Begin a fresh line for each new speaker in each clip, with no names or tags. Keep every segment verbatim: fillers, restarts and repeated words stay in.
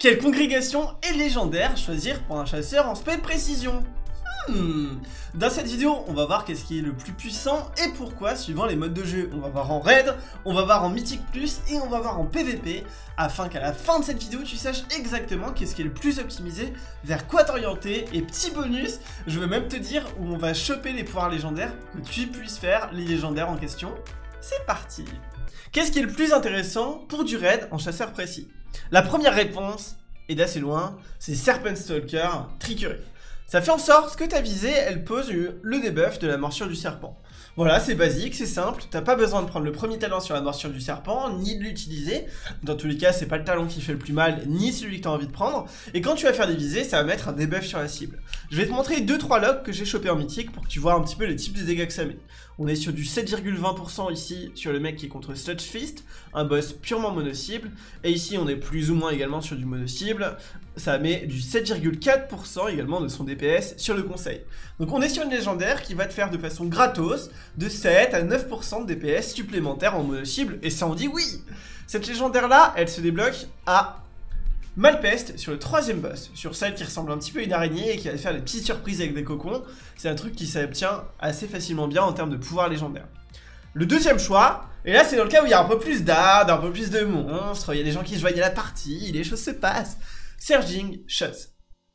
Quelle congrégation est légendaire choisir pour un chasseur en spé de précision? Hmm. Dans cette vidéo, on va voir qu'est-ce qui est le plus puissant et pourquoi suivant les modes de jeu. On va voir en raid, on va voir en mythique plus et on va voir en P V P afin qu'à la fin de cette vidéo, tu saches exactement qu'est-ce qui est le plus optimisé, vers quoi t'orienter et petit bonus, je vais même te dire où on va choper les pouvoirs légendaires que tu puisses faire les légendaires en question. C'est parti! Qu'est-ce qui est le plus intéressant pour du raid en chasseur précis? La première réponse, et d'assez loin, c'est Serpent Stalker Trickery. Ça fait en sorte que ta visée, elle pose le debuff de la morsure du serpent. Voilà, c'est basique, c'est simple, t'as pas besoin de prendre le premier talent sur la morsure du serpent, ni de l'utiliser. Dans tous les cas, c'est pas le talent qui fait le plus mal, ni celui que t'as envie de prendre. Et quand tu vas faire des visées, ça va mettre un debuff sur la cible. Je vais te montrer deux trois logs que j'ai chopé en mythique pour que tu vois un petit peu les types de dégâts que ça met. On est sur du sept virgule vingt pour cent ici sur le mec qui est contre Sludge Fist, un boss purement mono-cible. Et ici, on est plus ou moins également sur du mono-cible. Ça met du sept virgule quatre pour cent également de son D P S sur le conseil. Donc on est sur une légendaire qui va te faire de façon gratos de sept à neuf pour cent de D P S supplémentaires en mono-cible, et ça on dit oui. Cette légendaire là, elle se débloque à Malpeste sur le troisième boss, sur celle qui ressemble un petit peu à une araignée et qui va faire des petites surprises avec des cocons. C'est un truc qui s'obtient assez facilement bien en termes de pouvoir légendaire. Le deuxième choix, et là c'est dans le cas où il y a un peu plus d'ad, un peu plus de monstres, il y a des gens qui se voient à la partie, les choses se passent. Surging Shots.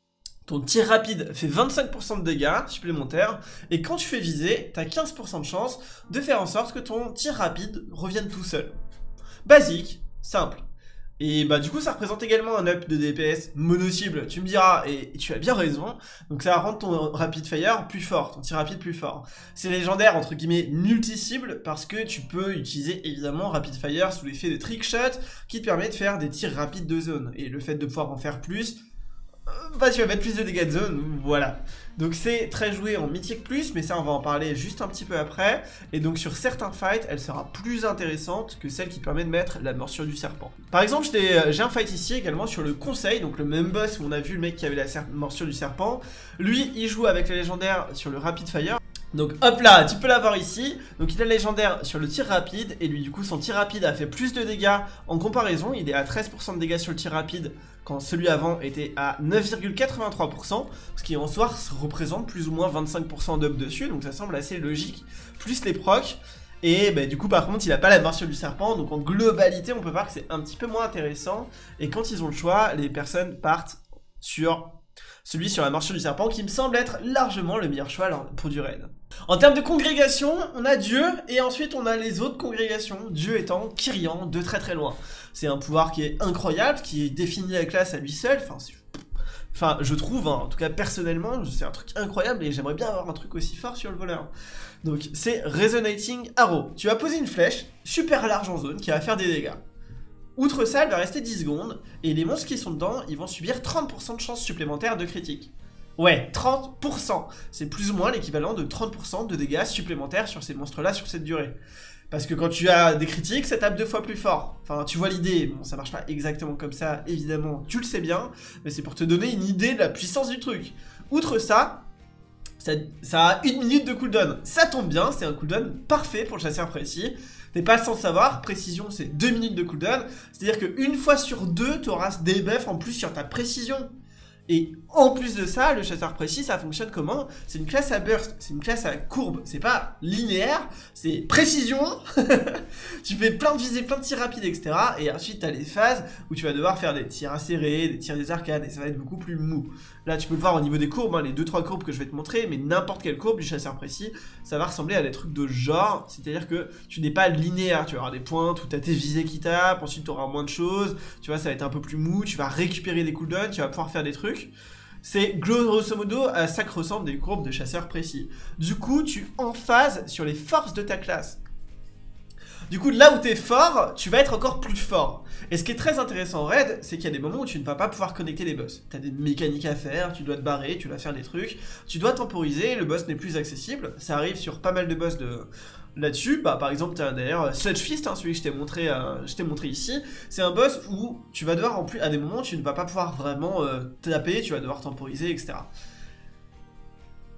Ton tir rapide fait vingt-cinq pour cent de dégâts supplémentaires, et quand tu fais viser, tu as quinze pour cent de chance de faire en sorte que ton tir rapide revienne tout seul. Basique, simple. Et bah du coup ça représente également un up de D P S mono-cible, tu me diras, et tu as bien raison, donc ça va rendre ton rapid fire plus fort, ton tir rapide plus fort. C'est légendaire entre guillemets multi-cible, parce que tu peux utiliser évidemment rapid fire sous l'effet de trick shot, qui te permet de faire des tirs rapides de zone, et le fait de pouvoir en faire plus, bah tu vas mettre plus de dégâts de zone, voilà. Donc c'est très joué en mythique plus, mais ça on va en parler juste un petit peu après. Et donc sur certains fights, elle sera plus intéressante que celle qui permet de mettre la morsure du serpent. Par exemple, j'ai un fight ici également sur le conseil, donc le même boss où on a vu le mec qui avait la morsure du serpent. Lui, il joue avec la légendaire sur le rapid fire. Donc hop là, tu peux l'avoir ici. Donc il a le légendaire sur le tir rapide, et lui du coup son tir rapide a fait plus de dégâts en comparaison. Il est à treize pour cent de dégâts sur le tir rapide quand celui avant était à neuf virgule quatre-vingt-trois pour cent, ce qui en soi représente plus ou moins vingt-cinq pour cent d'up dessus, donc ça semble assez logique, plus les procs. Et bah, du coup par contre il a pas la morsure du serpent, donc en globalité on peut voir que c'est un petit peu moins intéressant. Et quand ils ont le choix, les personnes partent sur celui sur la morsure du serpent, qui me semble être largement le meilleur choix pour du raid. En termes de congrégation, on a Dieu, et ensuite on a les autres congrégations, Dieu étant Kyrian de très très loin. C'est un pouvoir qui est incroyable, qui définit la classe à lui seul, enfin, enfin je trouve, hein, en tout cas personnellement, c'est un truc incroyable, et j'aimerais bien avoir un truc aussi fort sur le voleur. Donc c'est Resonating Arrow. Tu vas poser une flèche super large en zone qui va faire des dégâts. Outre ça, elle va rester dix secondes, et les monstres qui sont dedans, ils vont subir trente pour cent de chances supplémentaires de critique. Ouais, trente pour cent. C'est plus ou moins l'équivalent de trente pour cent de dégâts supplémentaires sur ces monstres-là sur cette durée. Parce que quand tu as des critiques, ça tape deux fois plus fort. Enfin, tu vois l'idée. Bon, ça marche pas exactement comme ça, évidemment, tu le sais bien, mais c'est pour te donner une idée de la puissance du truc. Outre ça, ça, ça a une minute de cooldown. Ça tombe bien, c'est un cooldown parfait pour le chasseur précis. T'es pas sans savoir, précision c'est deux minutes de cooldown, c'est-à-dire qu'une fois sur deux, tu auras ce debuff en plus sur ta précision. Et en plus de ça, le chasseur précis, ça fonctionne comment? C'est une classe à burst, c'est une classe à courbe, c'est pas linéaire, c'est précision. Tu fais plein de visées, plein de tirs rapides, et cetera. Et ensuite, t'as les phases où tu vas devoir faire des tirs acérés, des tirs des arcades, et ça va être beaucoup plus mou. Là, tu peux le voir au niveau des courbes, hein, les deux trois courbes que je vais te montrer, mais n'importe quelle courbe du chasseur précis, ça va ressembler à des trucs de genre, c'est-à-dire que tu n'es pas linéaire, tu vas avoir des pointes où tu as tes visées qui tapent, ensuite tu auras moins de choses, tu vois, ça va être un peu plus mou, tu vas récupérer des cooldowns, tu vas pouvoir faire des trucs. C'est grosso modo à ça que ressemblent des courbes de chasseurs précis. Du coup, tu emphases sur les forces de ta classe. Du coup, là où t'es fort, tu vas être encore plus fort. Et ce qui est très intéressant en raid, c'est qu'il y a des moments où tu ne vas pas pouvoir connecter les boss. T'as des mécaniques à faire, tu dois te barrer, tu dois faire des trucs, tu dois temporiser, le boss n'est plus accessible. Ça arrive sur pas mal de boss de... là-dessus. Bah, par exemple, t'as d'ailleurs Sludge Fist, hein, celui que je t'ai montré, euh, je t'ai montré ici. C'est un boss où tu vas devoir, en plus, à des moments, tu ne vas pas pouvoir vraiment euh, taper, tu vas devoir temporiser, et cetera.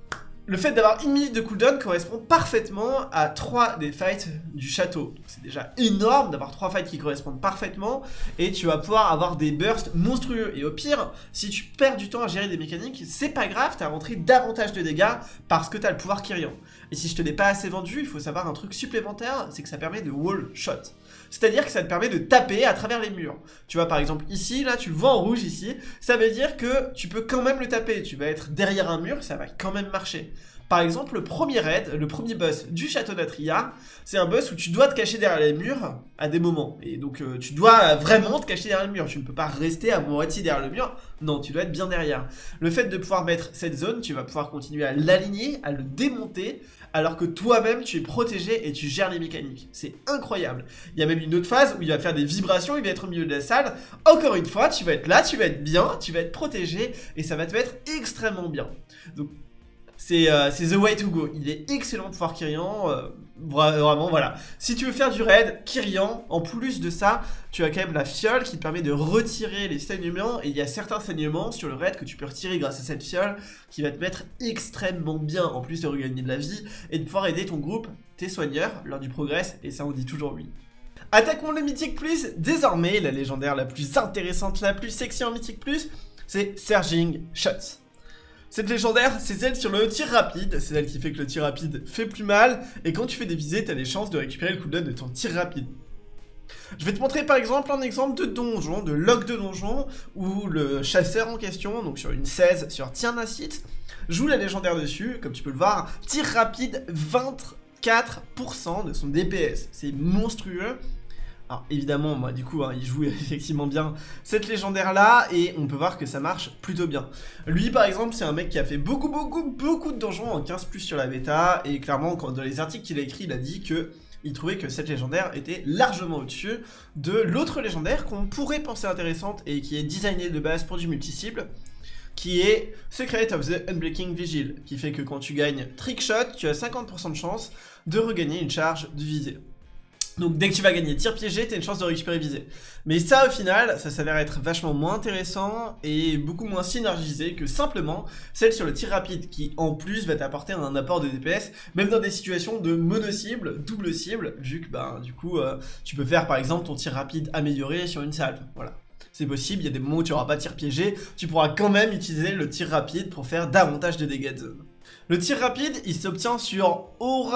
Le fait d'avoir une minute de cooldown correspond parfaitement à trois des fights du château. C'est déjà énorme d'avoir trois fights qui correspondent parfaitement et tu vas pouvoir avoir des bursts monstrueux. Et au pire, si tu perds du temps à gérer des mécaniques, c'est pas grave, tu as rentré davantage de dégâts parce que tu as le pouvoir Kyrian. Et si je te l'ai pas assez vendu, il faut savoir un truc supplémentaire, c'est que ça permet de wall shot. C'est-à-dire que ça te permet de taper à travers les murs. Tu vois par exemple ici, là tu le vois en rouge ici, ça veut dire que tu peux quand même le taper. Tu vas être derrière un mur, ça va quand même marcher. Par exemple, le premier raid, le premier boss du château d'Atria, c'est un boss où tu dois te cacher derrière les murs à des moments. Et donc euh, tu dois vraiment te cacher derrière le mur. Tu ne peux pas rester à moitié derrière le mur. Non, tu dois être bien derrière. Le fait de pouvoir mettre cette zone, tu vas pouvoir continuer à l'aligner, à le démonter, alors que toi-même tu es protégé et tu gères les mécaniques. C'est incroyable. Il y a même une autre phase où il va faire des vibrations, il va être au milieu de la salle. Encore une fois, tu vas être là, tu vas être bien, tu vas être protégé et ça va te mettre extrêmement bien. Donc c'est euh, the way to go. Il est excellent de pouvoir Kyrian. Euh, vraiment, voilà. Si tu veux faire du raid, Kyrian, en plus de ça, tu as quand même la fiole qui te permet de retirer les saignements. Et il y a certains saignements sur le raid que tu peux retirer grâce à cette fiole qui va te mettre extrêmement bien, en plus de regagner de la vie et de pouvoir aider ton groupe, tes soigneurs, lors du progress. Et ça, on dit toujours oui. Attaquons le Mythique Plus. Désormais, la légendaire la plus intéressante, la plus sexy en Mythique Plus, c'est Surging Shots. Cette légendaire, c'est celle sur le tir rapide, c'est celle qui fait que le tir rapide fait plus mal, et quand tu fais des visées, t'as les chances de récupérer le cooldown de ton tir rapide. Je vais te montrer par exemple un exemple de donjon, de log de donjon, où le chasseur en question, donc sur une seize sur Tiernacite, joue la légendaire dessus, comme tu peux le voir, tir rapide vingt-quatre pour cent de son D P S, c'est monstrueux. Alors évidemment, moi du coup, hein, il joue effectivement bien cette légendaire là et on peut voir que ça marche plutôt bien. Lui par exemple, c'est un mec qui a fait beaucoup beaucoup beaucoup de donjons en quinze plus sur la bêta et clairement quand, dans les articles qu'il a écrit, il a dit que il trouvait que cette légendaire était largement au-dessus de l'autre légendaire qu'on pourrait penser intéressante et qui est designée de base pour du multi-cible, qui est Secret of the Unbreaking Vigil, qui fait que quand tu gagnes Trickshot, tu as cinquante pour cent de chance de regagner une charge de visée. Donc dès que tu vas gagner tir piégé, tu as une chance de récupérer visée. Mais ça au final, ça s'avère être vachement moins intéressant et beaucoup moins synergisé que simplement celle sur le tir rapide qui en plus va t'apporter un apport de D P S, même dans des situations de mono-cible, double cible, vu que bah, du coup euh, tu peux faire par exemple ton tir rapide amélioré sur une salve, voilà. C'est possible, il y a des moments où tu n'auras pas de tir piégé, tu pourras quand même utiliser le tir rapide pour faire davantage de dégâts de zone. Le tir rapide, il s'obtient sur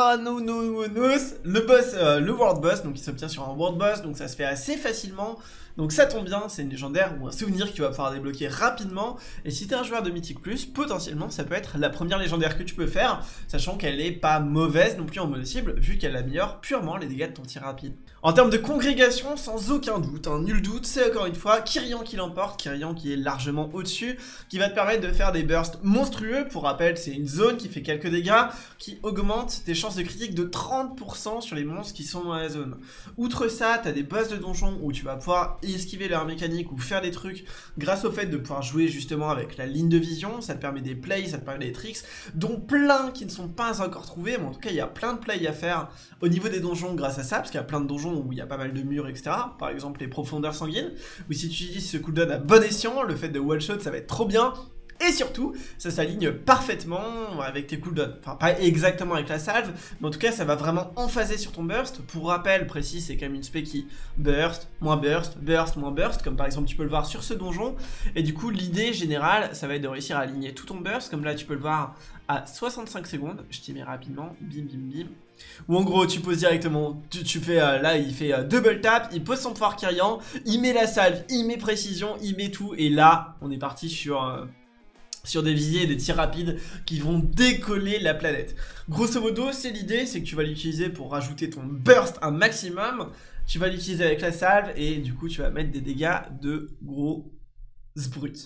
Oranononos, le boss, euh, le world boss, donc il s'obtient sur un world boss, donc ça se fait assez facilement. Donc ça tombe bien, c'est une légendaire ou un souvenir que tu vas pouvoir débloquer rapidement. Et si tu es un joueur de Mythique Plus, potentiellement ça peut être la première légendaire que tu peux faire, sachant qu'elle n'est pas mauvaise non plus en mono cible, vu qu'elle améliore purement les dégâts de ton tir rapide. En termes de congrégation, sans aucun doute, hein, nul doute, c'est encore une fois Kyrian qui l'emporte, Kyrian qui est largement au-dessus, qui va te permettre de faire des bursts monstrueux. Pour rappel, c'est une zone qui fait quelques dégâts, qui augmente tes chances de critique de trente pour cent sur les monstres qui sont dans la zone. Outre ça, tu as des boss de donjon où tu vas pouvoir esquiver leur mécanique ou faire des trucs grâce au fait de pouvoir jouer justement avec la ligne de vision. Ça te permet des plays, ça te permet des tricks, dont plein qui ne sont pas encore trouvés, mais en tout cas il y a plein de plays à faire au niveau des donjons grâce à ça, parce qu'il y a plein de donjons où il y a pas mal de murs, et cetera. Par exemple les profondeurs sanguines, où si tu utilises ce cooldown à bon escient, le fait de one shot ça va être trop bien. Et surtout, ça s'aligne parfaitement avec tes cooldowns. Enfin, pas exactement avec la salve, mais en tout cas, ça va vraiment emphaser sur ton burst. Pour rappel précis, c'est quand même une spé qui burst, moins burst, burst, moins burst, comme par exemple tu peux le voir sur ce donjon. Et du coup, l'idée générale, ça va être de réussir à aligner tout ton burst, comme là tu peux le voir à soixante-cinq secondes. Je t'y mets rapidement, bim bim bim. Ou en gros, tu poses directement, tu, tu fais, euh, là il fait euh, double tap, il pose son pouvoir Kyrian, il met la salve, il met précision, il met tout, et là, on est parti sur... Euh, sur des visées et des tirs rapides qui vont décoller la planète. Grosso modo, c'est l'idée, c'est que tu vas l'utiliser pour rajouter ton burst un maximum, tu vas l'utiliser avec la salve et du coup tu vas mettre des dégâts de gros brut.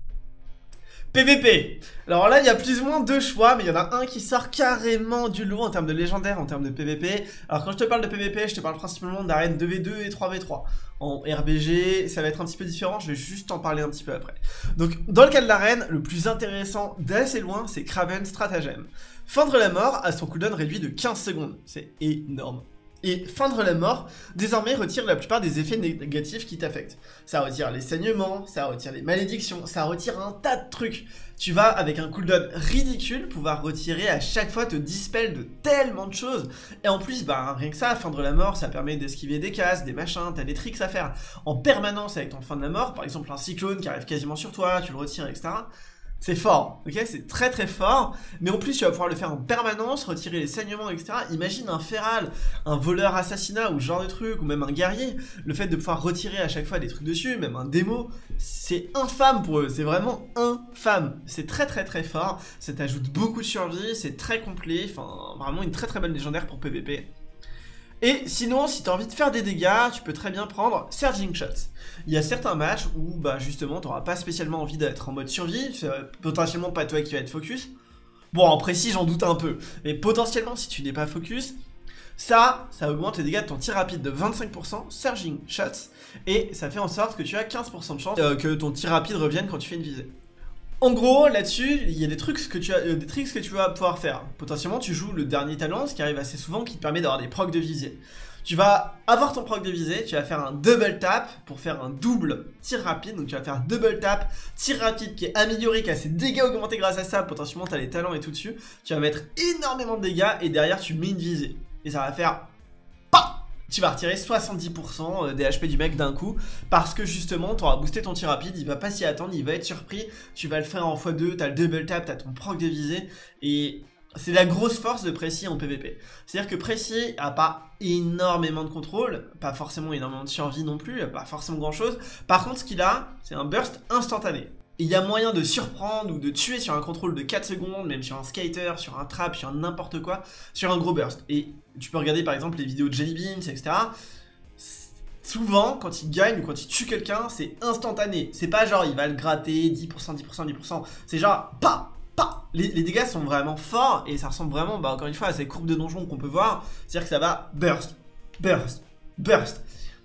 P V P. Alors là, il y a plus ou moins deux choix, mais il y en a un qui sort carrément du lot en termes de légendaire, en termes de P V P. Alors quand je te parle de P V P, je te parle principalement d'arènes deux v deux et trois v trois. En R B G, ça va être un petit peu différent, je vais juste en parler un petit peu après. Donc dans le cas de l'arène, le plus intéressant d'assez loin, c'est Kraven Stratagem. Feindre la mort a son cooldown réduit de quinze secondes, c'est énorme. Et feindre la mort, désormais retire la plupart des effets négatifs qui t'affectent. Ça retire les saignements, ça retire les malédictions, ça retire un tas de trucs. Tu vas, avec un cooldown ridicule, pouvoir retirer à chaque fois, te dispel de tellement de choses. Et en plus, bah rien que ça, feindre la mort, ça permet d'esquiver des cases, des machins, t'as des tricks à faire en permanence avec ton feindre la mort. Par exemple, un cyclone qui arrive quasiment sur toi, tu le retires, et cetera. C'est fort, ok, c'est très très fort, mais en plus tu vas pouvoir le faire en permanence, retirer les saignements, et cetera. Imagine un feral, un voleur assassinat ou ce genre de truc, ou même un guerrier, le fait de pouvoir retirer à chaque fois des trucs dessus, même un démo, c'est infâme pour eux, c'est vraiment infâme. C'est très très très fort, ça t'ajoute beaucoup de survie, c'est très complet, enfin vraiment une très très bonne légendaire pour P V P. Et sinon, si tu as envie de faire des dégâts, tu peux très bien prendre Surging Shots. Il y a certains matchs où bah justement tu n'auras pas spécialement envie d'être en mode survie, c'est potentiellement pas toi qui vas être focus. Bon, en précis, j'en doute un peu, mais potentiellement si tu n'es pas focus, ça, ça augmente les dégâts de ton tir rapide de vingt-cinq pour cent, Surging Shots, et ça fait en sorte que tu as quinze pour cent de chance euh, que ton tir rapide revienne quand tu fais une visée. En gros, là-dessus, il y a des trucs que tu as, euh, des tricks que tu vas pouvoir faire. Potentiellement, tu joues le dernier talent, ce qui arrive assez souvent, qui te permet d'avoir des procs de visée. Tu vas avoir ton proc de visée, tu vas faire un double tap pour faire un double tir rapide. Donc tu vas faire double tap, tir rapide qui est amélioré, qui a ses dégâts augmentés grâce à ça. Potentiellement, tu as les talents et tout dessus. Tu vas mettre énormément de dégâts et derrière, tu mets une visée. Et ça va faire... Tu vas retirer soixante-dix pour cent des H P du mec d'un coup, parce que justement, tu auras boosté ton tir rapide, il va pas s'y attendre, il va être surpris, tu vas le faire en fois deux, tu as le double tap, tu as ton proc de visée, et c'est la grosse force de Précis en P V P. C'est-à-dire que Précis a pas énormément de contrôle, pas forcément énormément de survie non plus, pas forcément grand-chose. Par contre, ce qu'il a, c'est un burst instantané. Il y a moyen de surprendre ou de tuer sur un contrôle de quatre secondes, même sur un skater, sur un trap, sur n'importe quoi, sur un gros burst. Et tu peux regarder par exemple les vidéos de Jellybeans, et cetera. Souvent, quand il gagne ou quand il tue quelqu'un, c'est instantané. C'est pas genre il va le gratter, dix pour cent, dix pour cent, dix pour cent. C'est genre, pa, pa. Les, les dégâts sont vraiment forts et ça ressemble vraiment, bah, encore une fois, à ces courbes de donjon qu'on peut voir. C'est-à-dire que ça va burst, burst, burst.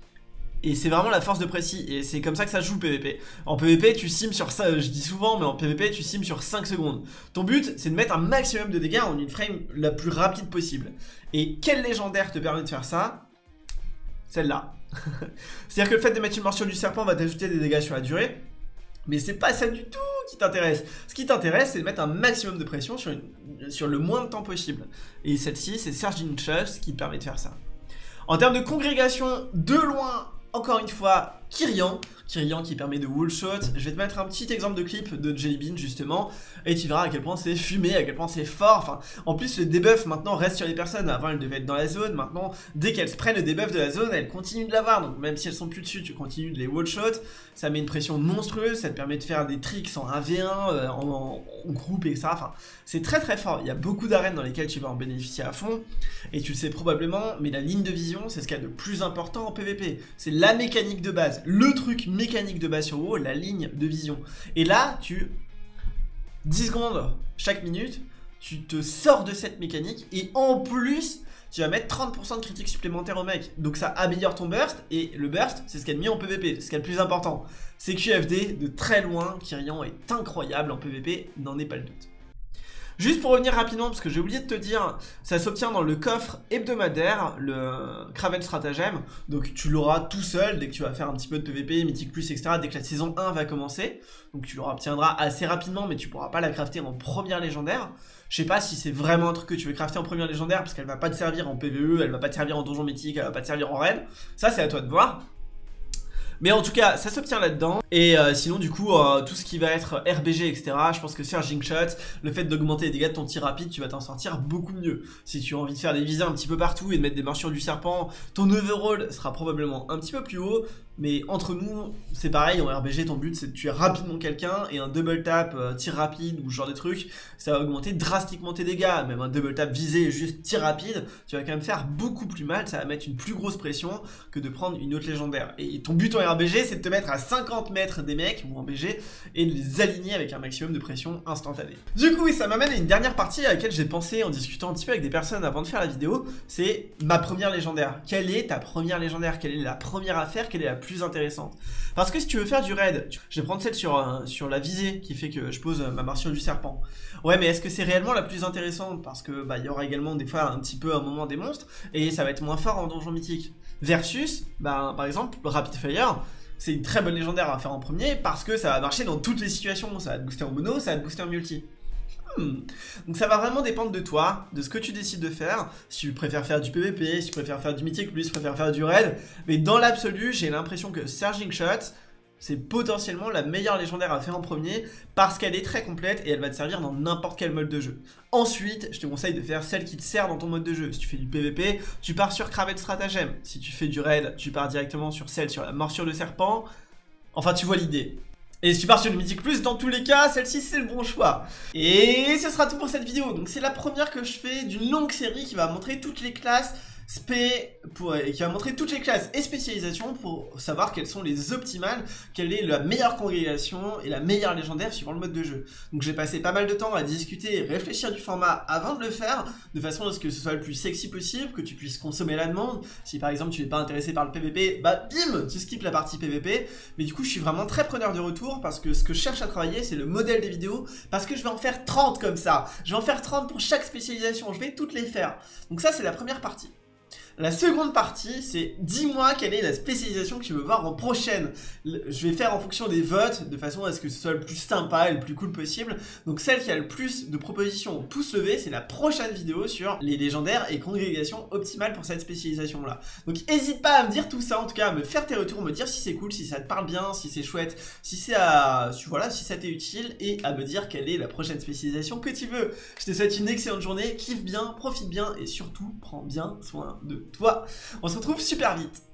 Et c'est vraiment la force de Précis, et c'est comme ça que ça joue le P V P. En P V P, tu sims sur ça, je dis souvent, mais en P V P, tu sims sur cinq secondes. Ton but, c'est de mettre un maximum de dégâts en une frame la plus rapide possible. Et quel légendaire te permet de faire ça? Celle-là. C'est-à-dire que le fait de mettre une morsure du serpent va t'ajouter des dégâts sur la durée, mais c'est pas ça du tout qui t'intéresse. Ce qui t'intéresse, c'est de mettre un maximum de pression sur, une, sur le moins de temps possible. Et celle-ci, c'est Surging Shots qui te permet de faire ça. En termes de congrégation, de loin, encore une fois, Kyrian. Kyrian qui permet de wall shot. Je vais te mettre un petit exemple de clip de Jellybeans justement, et tu verras à quel point c'est fumé, à quel point c'est fort. Enfin, en plus le debuff maintenant reste sur les personnes. Avant elles devaient être dans la zone, maintenant dès qu'elles prennent le debuff de la zone, elles continuent de l'avoir. Donc même si elles sont plus dessus, tu continues de les wall shot. Ça met une pression monstrueuse, ça te permet de faire des tricks en un v un, euh, en, en, en groupe et ça. Enfin, c'est très très fort. Il y a beaucoup d'arènes dans lesquelles tu vas en bénéficier à fond, et tu le sais probablement, mais la ligne de vision, c'est ce qu'il y a de plus important en P V P. C'est la mécanique de base, le truc mécanique de base sur WoW, la ligne de vision. Et là, tu... dix secondes chaque minute, tu te sors de cette mécanique, et en plus, tu vas mettre trente pour cent de critiques supplémentaires au mec. Donc ça améliore ton burst, et le burst, c'est ce qu'il y a de mieux en P V P, c'est ce qu'il y a de plus important. C'est Q F D, de très loin, Kyrian est incroyable en P V P, n'en est pas le doute. Juste pour revenir rapidement, parce que j'ai oublié de te dire, ça s'obtient dans le coffre hebdomadaire, le Kraven Stratagem. Donc tu l'auras tout seul dès que tu vas faire un petit peu de P V P, Mythic Plus, et cetera. Dès que la saison un va commencer. Donc tu l'obtiendras assez rapidement, mais tu pourras pas la crafter en première légendaire. Je sais pas si c'est vraiment un truc que tu veux crafter en première légendaire, parce qu'elle va pas te servir en P V E, elle va pas te servir en donjon mythique, elle va pas te servir en raid. Ça c'est à toi de voir. Mais en tout cas, ça s'obtient là-dedans. Et euh, sinon, du coup, euh, tout ce qui va être R B G, et cetera, je pense que Surging Shots, le fait d'augmenter les dégâts de ton tir rapide, tu vas t'en sortir beaucoup mieux. Si tu as envie de faire des visées un petit peu partout et de mettre des morsures du serpent, ton overall sera probablement un petit peu plus haut. Mais entre nous, c'est pareil, en R B G, ton but c'est de tuer rapidement quelqu'un, et un double tap, euh, tir rapide ou ce genre de truc, ça va augmenter drastiquement tes dégâts. Même un double tap visé, juste tir rapide, tu vas quand même faire beaucoup plus mal, ça va mettre une plus grosse pression que de prendre une autre légendaire. Et ton but en R B G, c'est de te mettre à cinquante mètres des mecs, ou en B G, et de les aligner avec un maximum de pression instantanée. Du coup, oui, ça m'amène à une dernière partie à laquelle j'ai pensé en discutant un petit peu avec des personnes avant de faire la vidéo, c'est ma première légendaire. Quelle est ta première légendaire? Quelle est la première à faire? Quelle est la plus intéressante. Parce que si tu veux faire du raid, je vais prendre celle sur, euh, sur la visée qui fait que je pose euh, ma martion du serpent. Ouais, mais est-ce que c'est réellement la plus intéressante? Parce que bah il y aura également des fois un petit peu un moment des monstres et ça va être moins fort en donjon mythique. Versus, bah par exemple, Rapid Fire, c'est une très bonne légendaire à faire en premier parce que ça va marcher dans toutes les situations. Ça va te booster en mono, ça va te booster en multi. Hmm. Donc ça va vraiment dépendre de toi, de ce que tu décides de faire, si tu préfères faire du P V P, si tu préfères faire du mythique, plus si tu préfères faire du raid, mais dans l'absolu, j'ai l'impression que Surging Shot, c'est potentiellement la meilleure légendaire à faire en premier, parce qu'elle est très complète et elle va te servir dans n'importe quel mode de jeu. Ensuite, je te conseille de faire celle qui te sert dans ton mode de jeu. Si tu fais du P V P, tu pars sur Kraven Stratagem. Si tu fais du raid, tu pars directement sur celle sur la morsure de serpent. Enfin, tu vois l'idée. Et si tu pars sur le Mythique Plus, dans tous les cas, celle-ci c'est le bon choix. Et ce sera tout pour cette vidéo. Donc c'est la première que je fais d'une longue série qui va montrer toutes les classes spé pour, qui va montrer toutes les classes et spécialisations pour savoir quelles sont les optimales, quelle est la meilleure congrégation et la meilleure légendaire suivant le mode de jeu. Donc j'ai passé pas mal de temps à discuter et réfléchir du format avant de le faire, de façon à ce que ce soit le plus sexy possible, que tu puisses consommer la demande. Si par exemple tu n'es pas intéressé par le P V P, bah bim, tu skippes la partie P V P. Mais du coup je suis vraiment très preneur de retour parce que ce que je cherche à travailler c'est le modèle des vidéos, parce que je vais en faire trente comme ça. Je vais en faire trente pour chaque spécialisation, je vais toutes les faire. Donc ça c'est la première partie. La seconde partie, c'est dis-moi quelle est la spécialisation que tu veux voir en prochaine. Je vais faire en fonction des votes, de façon à ce que ce soit le plus sympa et le plus cool possible. Donc celle qui a le plus de propositions au pouce levé, c'est la prochaine vidéo sur les légendaires et congrégations optimales pour cette spécialisation-là. Donc n'hésite pas à me dire tout ça, en tout cas à me faire tes retours, me dire si c'est cool, si ça te parle bien, si c'est chouette, si c'est à... voilà, si ça t'est utile, et à me dire quelle est la prochaine spécialisation que tu veux. Je te souhaite une excellente journée, kiffe bien, profite bien, et surtout, prends bien soin de toi. On se retrouve super vite.